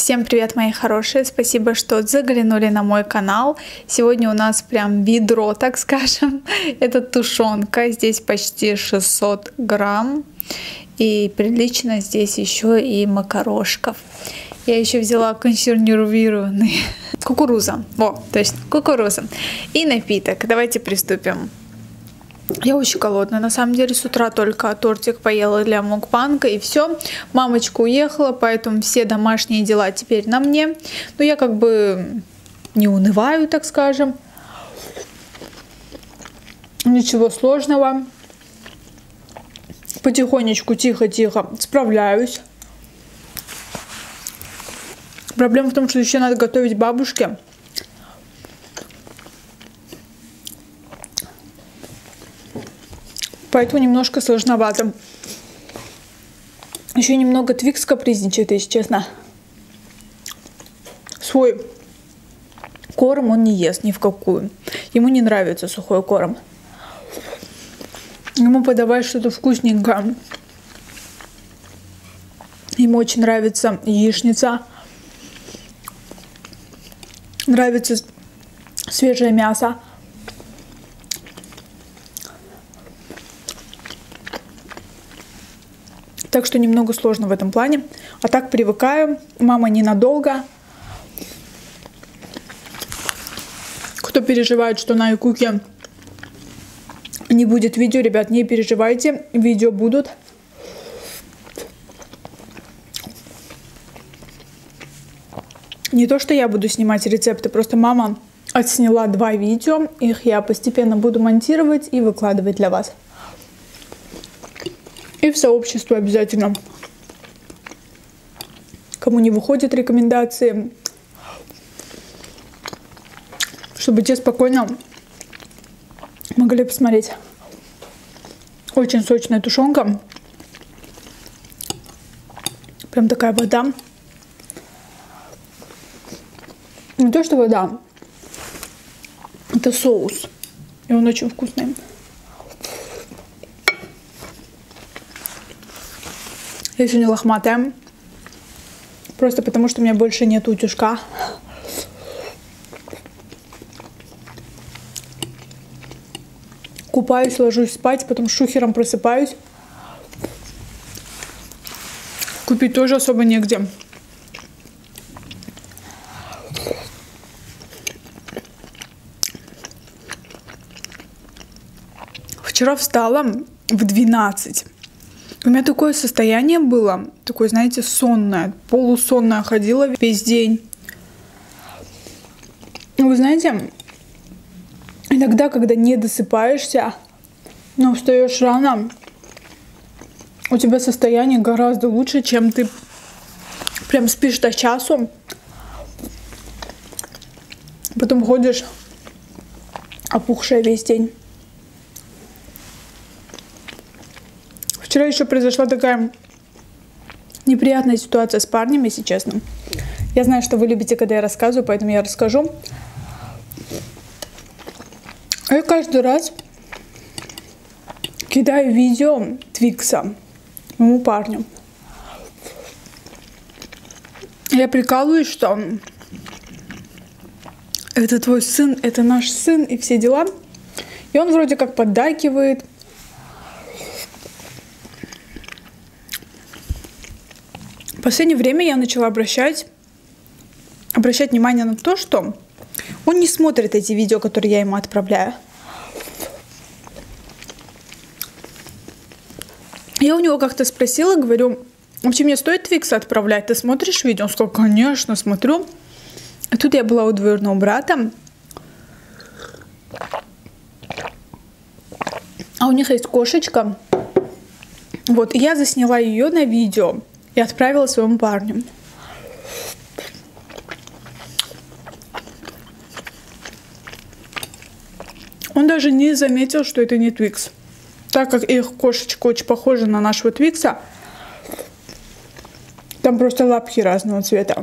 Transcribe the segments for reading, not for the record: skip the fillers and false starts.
Всем привет, мои хорошие! Спасибо, что заглянули на мой канал. Сегодня у нас прям ведро, так скажем. Это тушенка. Здесь почти 600 грамм. И прилично здесь еще и макарошков. Я еще взяла консервированный кукуруза. То есть кукуруза. И напиток. Давайте приступим. Я очень голодная, на самом деле, с утра только тортик поела для мукбанга и все. Мамочка уехала, поэтому все домашние дела теперь на мне. Но я как бы не унываю, так скажем. Ничего сложного. Потихонечку, тихо-тихо справляюсь. Проблема в том, что еще надо готовить бабушке. Поэтому немножко сложновато. Еще немного Твикс капризничает, если честно. Свой корм он не ест ни в какую. Ему не нравится сухой корм. Ему подавай что-то вкусненькое. Ему очень нравится яичница. Нравится свежее мясо. Так что немного сложно в этом плане. А так привыкаю. Мама ненадолго. Кто переживает, что на iCookie не будет видео, ребят, не переживайте. Видео будут. Не то, что я буду снимать рецепты, просто мама отсняла 2 видео. Их я постепенно буду монтировать и выкладывать для вас. И в сообщество обязательно. Кому не выходят рекомендации, чтобы те спокойно могли посмотреть. Очень сочная тушенка. Прям такая вода. Не то, что вода. Это соус. И он очень вкусный. Я сегодня лохматая. Просто потому, что у меня больше нет утюжка. Купаюсь, ложусь спать, потом с шухером просыпаюсь. Купить тоже особо негде. Вчера встала в 12. У меня такое состояние было, такое, знаете, сонное, полусонное, ходила весь день. Вы знаете, иногда, когда не досыпаешься, но встаешь рано, у тебя состояние гораздо лучше, чем ты прям спишь до часу, потом ходишь опухшая весь день. Вчера еще произошла такая неприятная ситуация с парнем, если честно. Я знаю, что вы любите, когда я рассказываю, поэтому я расскажу. Я каждый раз кидаю видео Твикса моему парню. Я прикалываюсь, что это твой сын, это наш сын и все дела. И он вроде как поддакивает. В последнее время я начала обращать внимание на то, что он не смотрит эти видео, которые я ему отправляю. Я у него как-то спросила, говорю, вообще мне стоит Твикса отправлять? Ты смотришь видео? Он сказал, конечно, смотрю. А тут я была у двоюродного брата. А у них есть кошечка. Вот, и я засняла ее на видео. И отправила своему парню. Он даже не заметил, что это не Твикс. Так как их кошечка очень похожа на нашего Твикса. Там просто лапки разного цвета.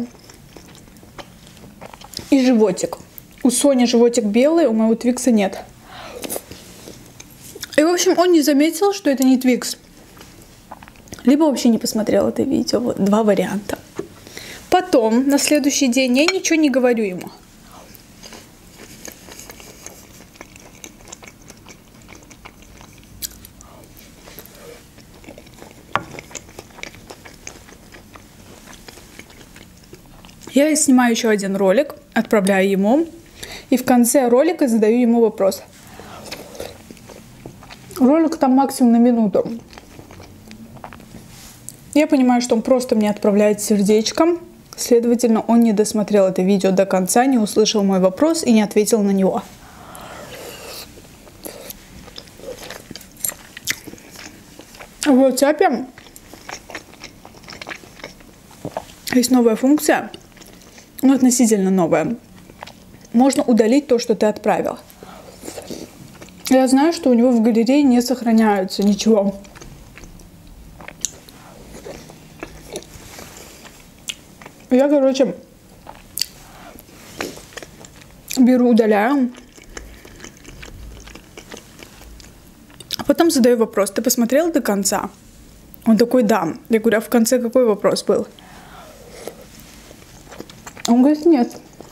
И животик. У Сони животик белый, у моего Твикса нет. И, в общем, он не заметил, что это не Твикс. Либо вообще не посмотрел это видео. Вот 2 варианта. Потом, на следующий день, я ничего не говорю ему. Я снимаю еще один ролик, отправляю ему, и в конце ролика задаю ему вопрос. Ролик там максимум на минуту. Я понимаю, что он просто мне отправляет сердечком, следовательно, он не досмотрел это видео до конца, не услышал мой вопрос и не ответил на него. В WhatsApp есть новая функция. Ну, относительно новая. Можно удалить то, что ты отправил. Я знаю, что у него в галерее не сохраняется ничего. Я, короче, беру, удаляю. А потом задаю вопрос. Ты посмотрел до конца? Он такой, да. Я говорю, а в конце какой вопрос был? Он говорит, нет.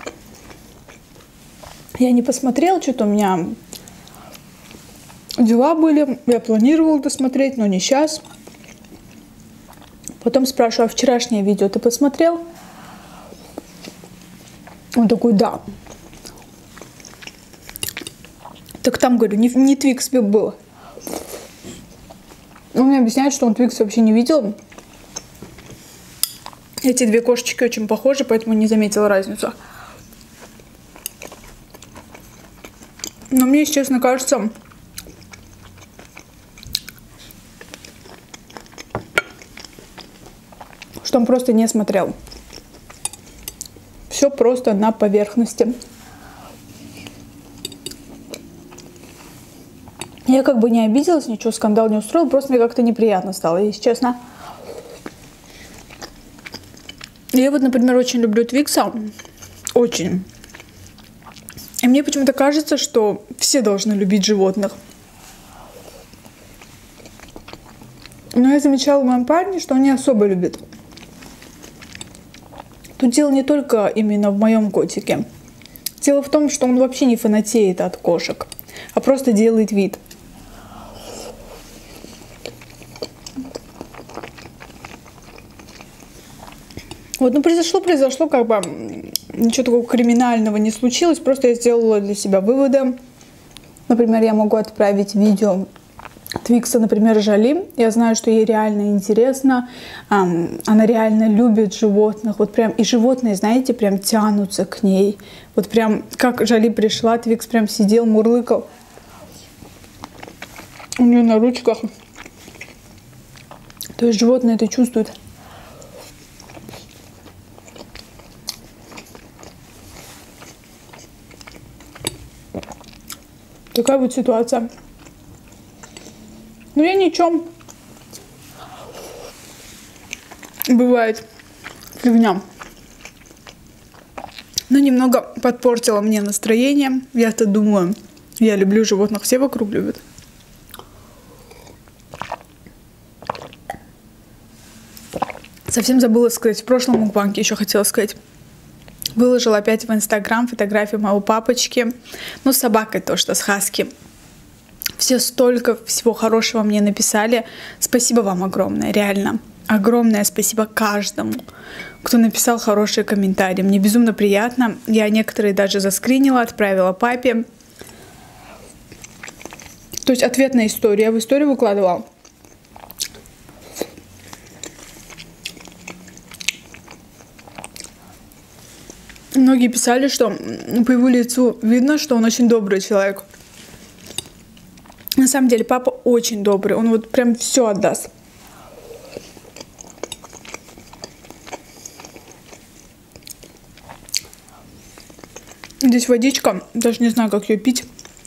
Я не посмотрел, что-то у меня дела были. Я планировал досмотреть, но не сейчас. Потом спрашиваю, а вчерашнее видео ты посмотрел? Он такой, да. Так там, говорю, не Твикс был. Он мне объясняет, что он Твикс вообще не видел. Эти две кошечки очень похожи, поэтому не заметила разницу. Но мне, если честно, кажется, что он просто не смотрел. Все просто на поверхности. Я как бы не обиделась, ничего, скандал не устроил, просто мне как-то неприятно стало, если честно. Я вот, например, очень люблю Твикса. Очень. И мне почему-то кажется, что все должны любить животных. Но я замечала в моем парне, что он не особо любит. Тут дело не только именно в моем котике. Дело в том, что он вообще не фанатеет от кошек, а просто делает вид. Вот, ну произошло, как бы ничего такого криминального не случилось, просто я сделала для себя выводы. Например, я могу отправить видео Твикса, например, Жали. Я знаю, что ей реально интересно, она реально любит животных, вот прям, и животные, знаете, прям тянутся к ней. Вот прям, как Жали пришла, Твикс прям сидел, мурлыкал у нее на ручках. То есть животные это чувствуют. Такая вот ситуация. Ну, я ничего. Бывает фигня. Но немного подпортила мне настроение. Я-то думаю, я люблю животных, все вокруг любят. Совсем забыла сказать. В прошлом мукбанге еще хотела сказать. Выложила опять в Инстаграм фотографию моего папочки. Ну, с собакой то, что с хаски. Все столько всего хорошего мне написали. Спасибо вам огромное, реально. Огромное спасибо каждому, кто написал хорошие комментарии. Мне безумно приятно. Я некоторые даже заскринила, отправила папе. То есть ответная история. Я в историю выкладывала. Многие писали, что по его лицу видно, что он очень добрый человек. На самом деле папа очень добрый. Он вот прям все отдаст. Здесь водичка. Даже не знаю, как ее пить.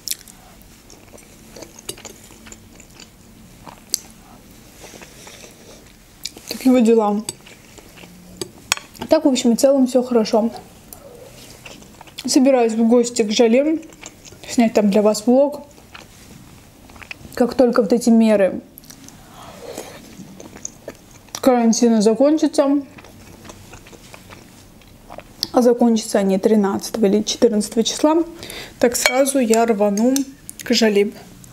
Такие вот дела. Так, в общем и целом, все хорошо. Собираюсь в гости к Жали, снять там для вас влог. Как только вот эти меры карантина закончатся, а закончатся они 13 или 14 числа, так сразу я рвану к Жали.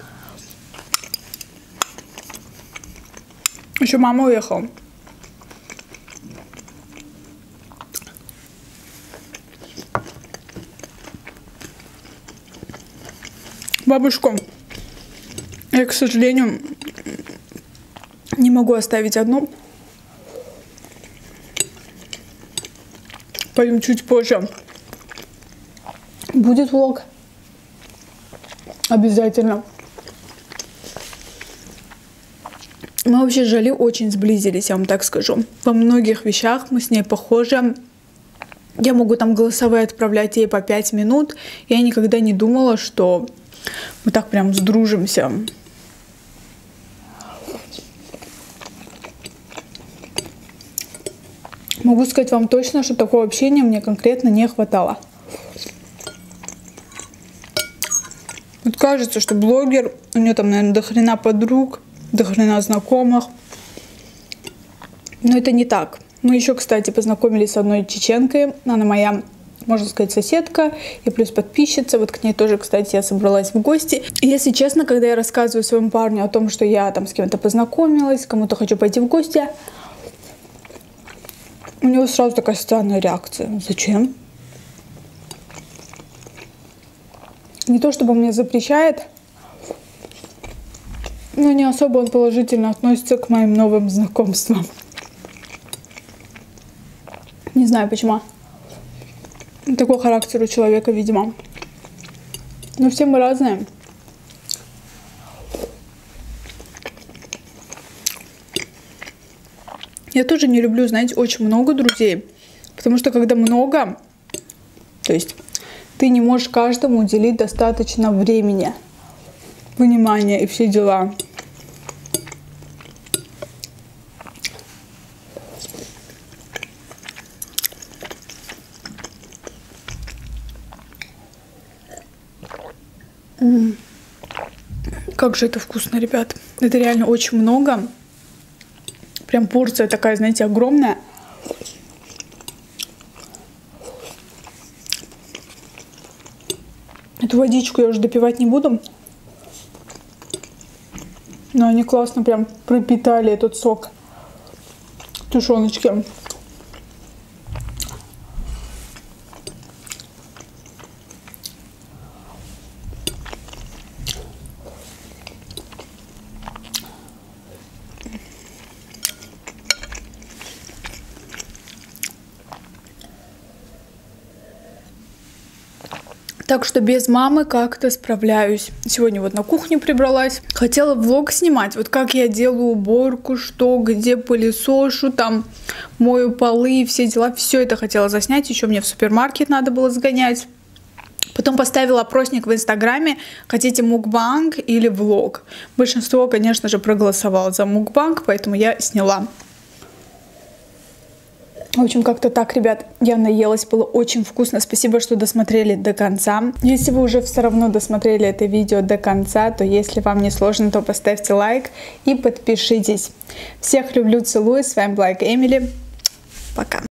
Еще мама уехала. Бабушку я, к сожалению, не могу оставить одну. Пойдем чуть позже. Будет влог. Обязательно. Мы вообще с Жали очень сблизились, я вам так скажу. Во многих вещах мы с ней похожи. Я могу там голосовые отправлять ей по 5 минут. Я никогда не думала, что мы так прям сдружимся. Могу сказать вам точно, что такого общения мне конкретно не хватало. Вот кажется, что блогер, у нее там, наверное, дохрена подруг, дохрена знакомых. Но это не так. Мы еще, кстати, познакомились с одной чеченкой. Она моя, можно сказать, соседка и плюс подписчица. Вот к ней тоже, кстати, я собралась в гости. И если честно, когда я рассказываю своему парню о том, что я там с кем-то познакомилась, кому-то хочу пойти в гости, у него сразу такая странная реакция. Зачем? Не то чтобы он мне запрещает, но не особо он положительно относится к моим новым знакомствам. Не знаю почему. Такой характер у человека, видимо. Но все мы разные. Я тоже не люблю, знаете, очень много друзей. Потому что когда много, то есть ты не можешь каждому уделить достаточно времени, внимания и все дела. Как же это вкусно, ребят. Это реально очень много. Прям порция такая, знаете, огромная. Эту водичку я уже допивать не буду. Но они классно прям пропитали этот сок тушеночки. Так что без мамы как-то справляюсь. Сегодня вот на кухне прибралась. Хотела влог снимать, вот как я делаю уборку, что, где пылесошу, там мою полы, все дела. Все это хотела заснять. Еще мне в супермаркет надо было сгонять. Потом поставила опросник в Инстаграме, хотите мукбанг или влог. Большинство, конечно же, проголосовало за мукбанг, поэтому я сняла. В общем, как-то так, ребят, я наелась, было очень вкусно. Спасибо, что досмотрели до конца. Если вы уже все равно досмотрели это видео до конца, то если вам не сложно, то поставьте лайк и подпишитесь. Всех люблю, целую. С вами была Эмили. Пока.